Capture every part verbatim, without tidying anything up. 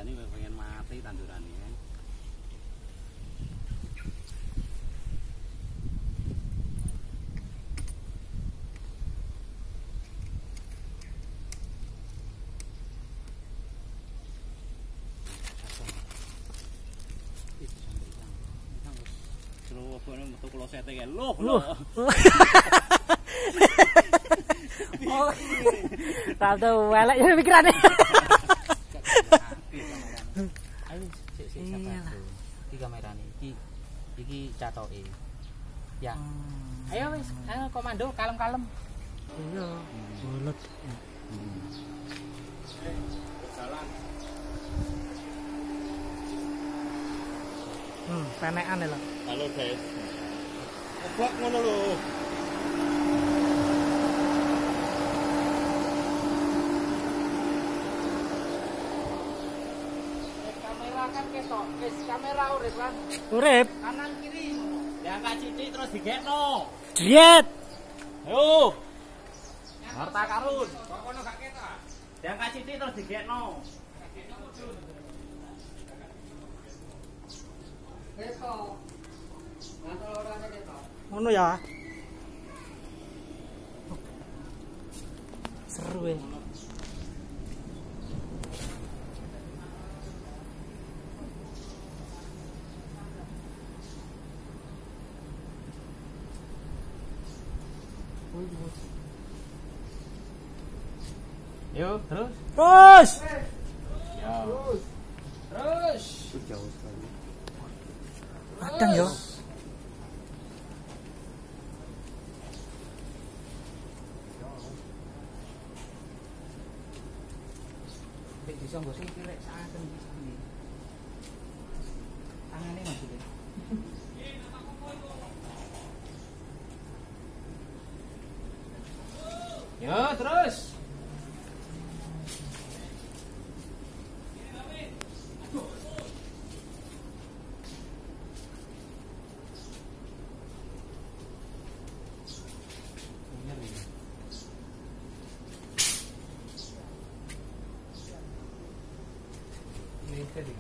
kandhani pengen mati tandurane. Terus kono metu klosete kae. Loh, loh. Oh. Rada welek ya pikirane. Ayo sik sik sabar. Iki kamerane iki iki catoke. Ya. Ayo wis, ayo komando kalem-kalem. Iya, bulet. Jalan. Hmm, penekan lho. Halo, guys. Obak ngono lho. Kamera kan ketok, wis kamera urip lan. Urip. Kanan kiri. Diangkat sithik terus digekno. Diet. Ayo. Harta karun. Kok kono gak ketok? Diangkat sithik terus digekno. Ketok. Ngantor ora ketok. Ngono ya. Seru ya. Yuk, terus. Terus. Ya. Terus. Terus. Jauh sekali. Padang yo. Nek bisa nggo sing pilek saken iki. Tangane maksudnya. Yo, terus. Ini tadi.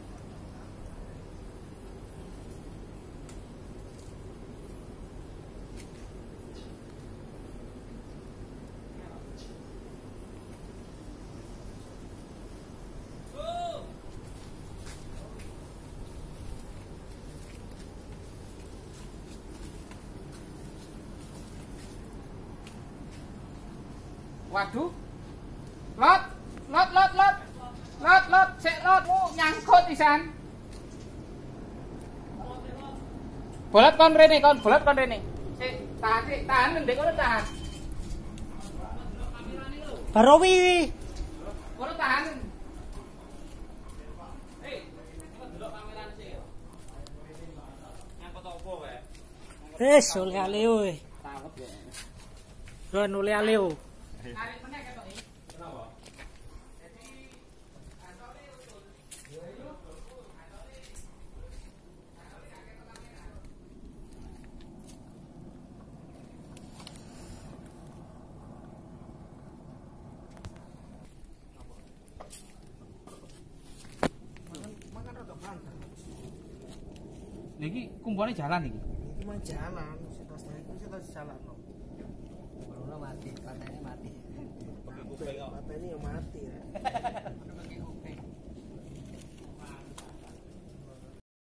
Waduh. Lot, lot, lot, lot. Lot, lot, sik lot nyangkut pisan. Bolat kon rene, kon bolat kon rene. Sik, tahan, sik, tahan ndek kono tahan. Barowi. Kono tahan. Hei, kok delok kamerane sik yo. Nyangkut opo wae? Wis oleh aleo. Tawet ya. Ron oleh aleo. Narik meneh ketok iki. Kenapa? Niki kumpulnya jalan iki. Iki mah jalan, setas iku setas jalanno. Baru mati, katanya mati. Patene yo mati ya.